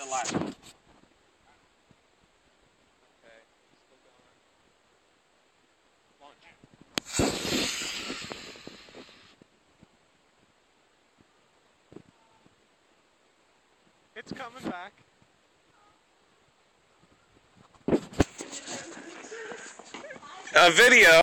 the last one. Okay, still going. Launch. It's coming back. A video.